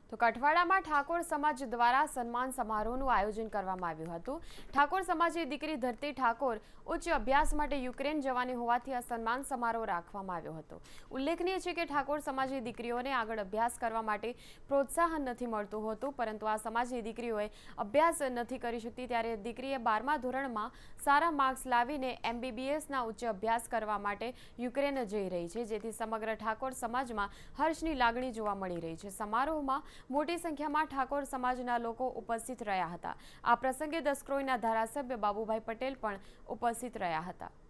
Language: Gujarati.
તો કઠવાડામાં ઠાકોર સમાજ દ્વારા સન્માન સમારોહનું આયોજન કરવામાં આવ્યું હતું। ઠાકોર સમાજની દીકરી ધરતી ઠાકોર ઉચ્ચ અભ્યાસ માટે યુક્રેન જવાની હોવાથી આ સન્માન સમારોહ રાખવામાં આવ્યો હતો। ઉલ્લેખનીય છે કે ઠાકોર સમાજની દીકરીઓને આગળ અભ્યાસ કરવા માટે પ્રોત્સાહન નથી મળતું હોતું, પરંતુ આ સમાજની દીકરીઓએ અભ્યાસ નથી કરી શકતી, ત્યારે દીકરીએ 12મા ધોરણમાં સારા માર્ક્સ લાવીને MBBSના ઉચ્ચ અભ્યાસ કરવા માટે યુક્રેન જઈ રહી છે, જેથી સમગ્ર ઠાકોર સમાજમાં હર્ષની લાગણી જોવા મળી રહી છે। સમારોહમાં મોટી સંખ્યામાં ઠાકોર સમાજના લોકો ઉપસ્થિત રહ્યા હતા। આ પ્રસંગે દસક્રોઈના ધારાસભ્ય બાબુભાઈ પટેલ પણ ઉપસ્થિત રહ્યા હતા।